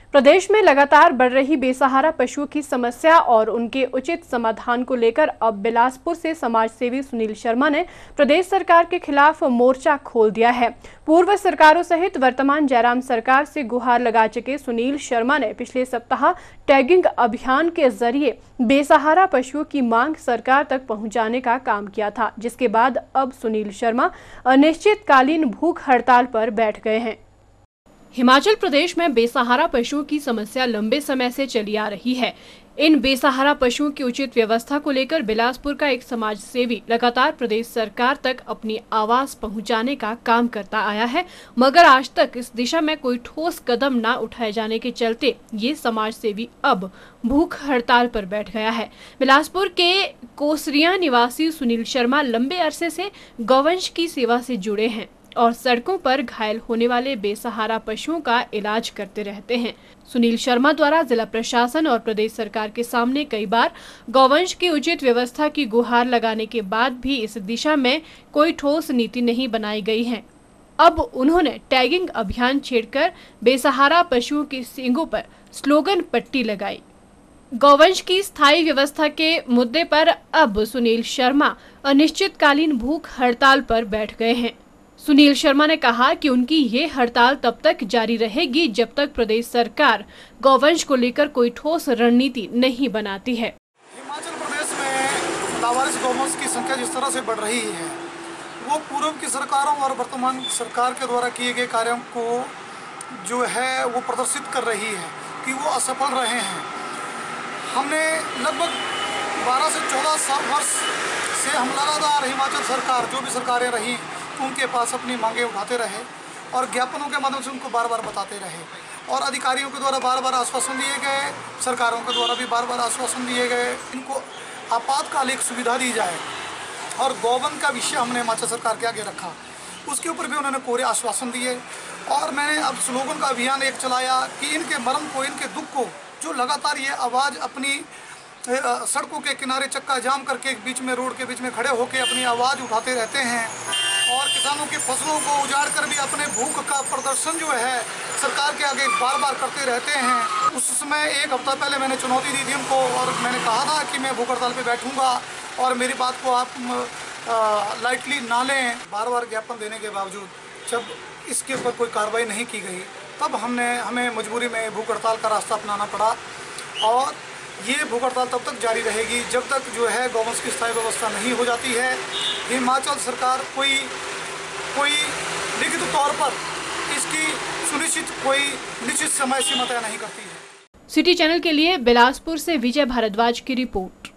प्रदेश में लगातार बढ़ रही बेसहारा पशुओं की समस्या और उनके उचित समाधान को लेकर अब बिलासपुर से समाजसेवी सुनील शर्मा ने प्रदेश सरकार के खिलाफ मोर्चा खोल दिया है। पूर्व सरकारों सहित वर्तमान जयराम सरकार से गुहार लगा चुके सुनील शर्मा ने पिछले सप्ताह टैगिंग अभियान के जरिए बेसहारा पशुओं की मांग सरकार तक पहुंचाने का काम किया था, जिसके बाद अब सुनील शर्मा अनिश्चितकालीन भूख हड़ताल पर बैठ गए हैं। हिमाचल प्रदेश में बेसहारा पशुओं की समस्या लंबे समय से चली आ रही है। इन बेसहारा पशुओं की उचित व्यवस्था को लेकर बिलासपुर का एक समाज सेवी लगातार प्रदेश सरकार तक अपनी आवाज पहुंचाने का काम करता आया है, मगर आज तक इस दिशा में कोई ठोस कदम न उठाए जाने के चलते ये समाज सेवी अब भूख हड़ताल पर बैठ गया है। बिलासपुर के कोसरिया निवासी सुनील शर्मा लंबे अरसे से गौवंश की सेवा से जुड़े हैं और सड़कों पर घायल होने वाले बेसहारा पशुओं का इलाज करते रहते हैं। सुनील शर्मा द्वारा जिला प्रशासन और प्रदेश सरकार के सामने कई बार गौवंश की उचित व्यवस्था की गुहार लगाने के बाद भी इस दिशा में कोई ठोस नीति नहीं बनाई गई है। अब उन्होंने टैगिंग अभियान छेड़कर बेसहारा पशुओं के सींगों पर स्लोगन पट्टी लगाई। गौवंश की स्थायी व्यवस्था के मुद्दे पर अब सुनील शर्मा अनिश्चितकालीन भूख हड़ताल पर बैठ गए हैं। सुनील शर्मा ने कहा कि उनकी ये हड़ताल तब तक जारी रहेगी जब तक प्रदेश सरकार गौवंश को लेकर कोई ठोस रणनीति नहीं बनाती है। हिमाचल प्रदेश में लावारिस गौवंश की संख्या जिस तरह से बढ़ रही है, वो पूर्व की सरकारों और वर्तमान सरकार के द्वारा किए गए कार्यों को जो है वो प्रदर्शित कर रही है कि वो असफल रहे हैं। हमने लगभग 12 से 14 वर्ष से हम लगातार हिमाचल सरकार जो भी सरकारें रही उनके पास अपनी मांगें उठाते रहे और ज्ञापनों के माध्यम से उनको बार बार बताते रहे और अधिकारियों के द्वारा बार बार आश्वासन दिए गए, सरकारों के द्वारा भी बार बार आश्वासन दिए गए। इनको आपातकालिक सुविधा दी जाए और गौवन का विषय हमने हिमाचल सरकार के आगे रखा, उसके ऊपर भी उन्होंने कोरे आश्वासन दिए। और मैंने अब स्लोगन का अभियान एक चलाया कि इनके मर्म को, इनके दुख को, जो लगातार ये आवाज़ अपनी सड़कों के किनारे चक्का जाम करके बीच में रोड के बीच में खड़े होकर अपनी आवाज़ उठाते रहते हैं और किसानों की फसलों को उजाड़ कर भी अपने भूख का प्रदर्शन जो है सरकार के आगे बार बार करते रहते हैं। उस समय एक हफ्ता पहले मैंने चुनौती दी थी उनको और मैंने कहा था कि मैं भूख हड़ताल पे बैठूंगा और मेरी बात को आप लाइटली ना लें। बार बार ज्ञापन देने के बावजूद जब इसके ऊपर कोई कार्रवाई नहीं की गई तब हमें मजबूरी में भूख हड़ताल का रास्ता अपनाना पड़ा और ये भूख हड़ताल तब तक जारी रहेगी जब तक जो है गौवंश की स्थायी व्यवस्था नहीं हो जाती है। हिमाचल सरकार कोई लिखित तौर पर इसकी सुनिश्चित कोई निश्चित समय सीमा तय नहीं करती है। सिटी चैनल के लिए बिलासपुर से विजय भारद्वाज की रिपोर्ट।